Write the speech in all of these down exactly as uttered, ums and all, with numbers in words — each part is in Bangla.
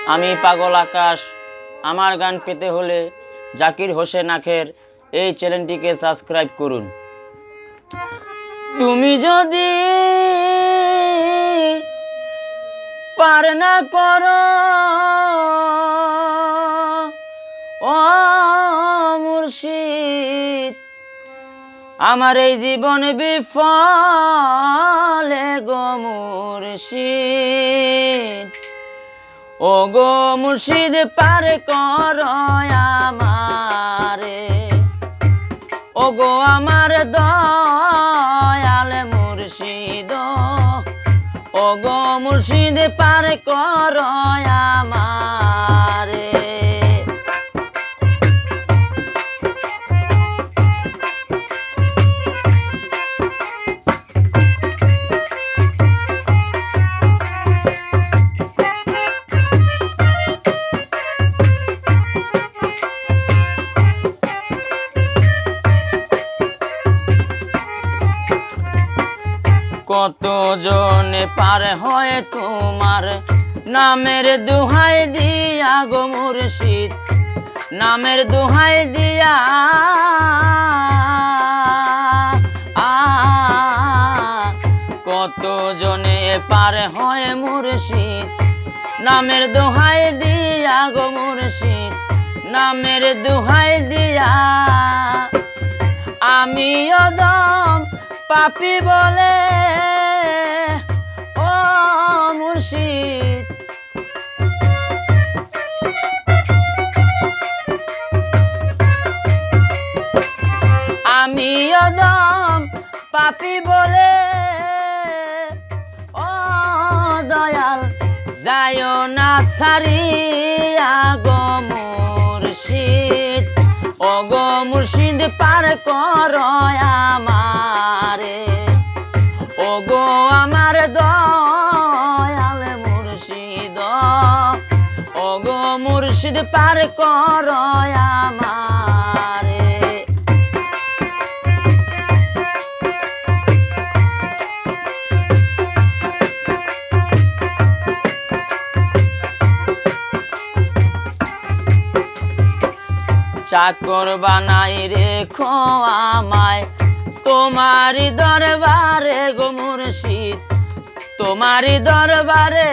আমি পাগল আকাশ। আমার গান পেতে হলে জাকির হোসেন আখের এই চ্যানেলটিকে সাবস্ক্রাইব করুন। তুমি যদি পার না করো ও মুর্শিদ, আমার এই জীবন বিফলে গো মুর্শিদ। ও গো মুর্শিদ পার করো আমারে, ও গো আমার দয়াল মুর্শিদ। ও গো মুর্শিদ পার করো আমারে। কত জনে পার হয় তোমার নামের দোহাই দিয়া গো মুর্শিদ, নামের দোহাই দিয়া। কত জনে পার হয় মুর্শিদ নামের দোহাই দিয়া গো মুর্শিদ, নামের দোহাই দিয়া। আমিও দম পাপি বলে ও মুর্শিদ, আমি অদম পাপি বলে ও দয়াল যায়ও না ছাড়িয়া গো মুর্শিদ। ও গো মুর্শিদ পার করো আমারে, ও গো আমার দয়াল মুর্শিদ। ও গো মুর্শিদ পার করো আমারে। চাকর বানাই রেখো আমায় তোমারি দরবারে গো মুর্শিদ, তোমারি দরবারে।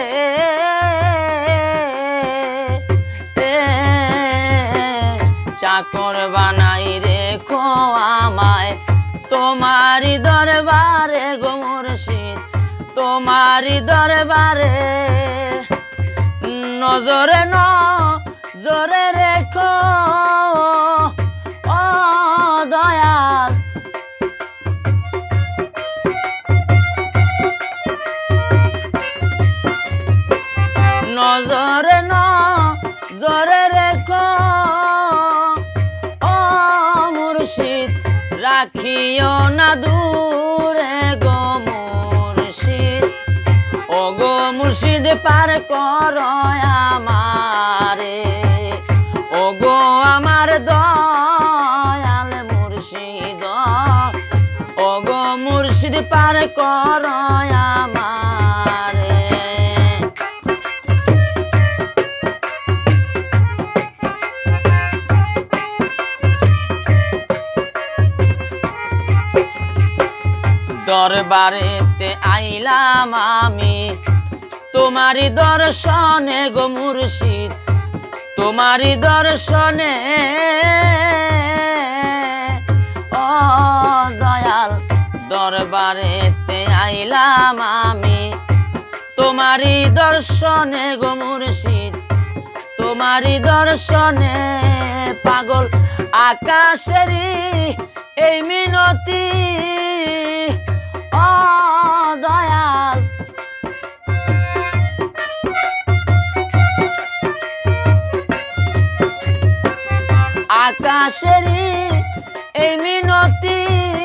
চাকর বানাই রেখো আমায় তোমারি দরবারে গো মুর্শিদ, তোমারি দরবারে। নজরে নজরে রেখো ও দয়াল, নজরে নজরে রেখো ও মুর্শিদ, রাখিও না দূরে গো মুর্শিদ। ও গো মুর্শিদ পার করো আমারে, ও গো আমার দয়াল মুর্শিদ। ও গো মুর্শিদ পার করো আমারে। দরবারেতে আইলাম আমি তোমারি দর্শনে গো মুর্শিদ, তোমারি দর্শনে। ও দয়াল দরবারেতে আইলাম আমি তোমারি দর্শনে গো মুর্শিদ, তোমারি দর্শনে। পাগল আকাশেরই এই মিনতি ও দয়াল, আকাশেরই এই মিনতি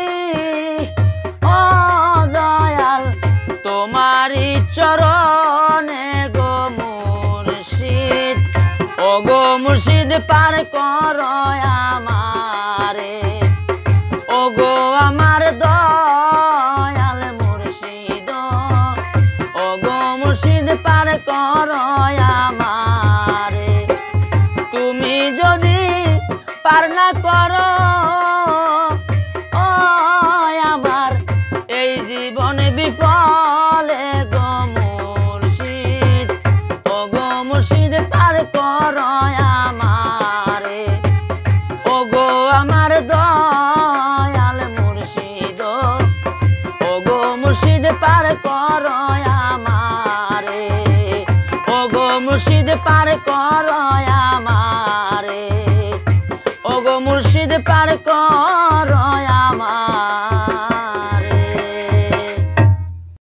ও দয়াল, তোমারি চরণে গো মুর্শিদ। ও গো মুর্শিদ পার করো আমারে, ও গো আমার দয়াল মুর্শিদ। ও গো মুর্শিদ পার করো আমার। পার না করো ও আমার এই জীবনে বিফলে গো মুর্শিদ ও গো মুর্শিদ পার করো আমারে ও গো আমার দয়াল মুর্শিদ ও গো মুর্শিদ পার করো আমারে ও গো মুর্শিদ পার করো আমারে।